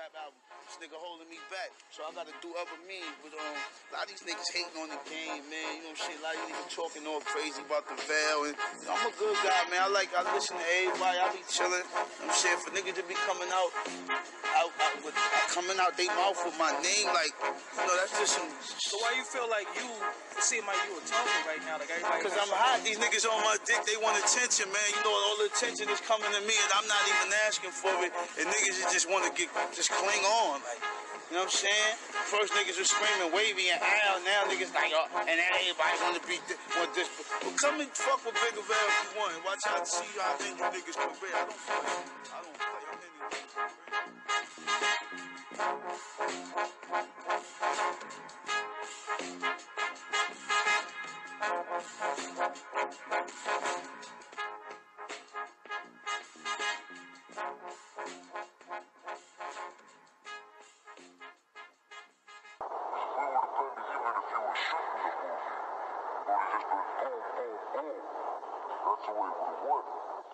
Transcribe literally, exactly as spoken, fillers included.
rap album. This nigga holding me back, so I gotta do other means. But um, a lot of these niggas hating on the game, man. You know shit. A lot of these niggas talking all crazy about the veil, and you know, I'm a good guy, man. I like I listen to everybody. I be chilling. You know what I'm saying, for niggas to be coming out, out, out with coming out they mouth with my name, like you know, that's just some. So why you feel like you? It seem like you were talking right now, like everybody. Cause I'm hot. These niggas on my dick. They want attention, man. You know, all the attention is coming to me, and I'm not even asking for it. And niggas just want to get, just cling on, like, you know what I'm saying? First niggas were screaming Wavy and Al. Now niggas like, oh, and everybody want to be, want this. But come and fuck with Bigger Veil if you want. Watch out to see how then you niggas career. I don't play. I don't play. I'm in That's the way it would have won.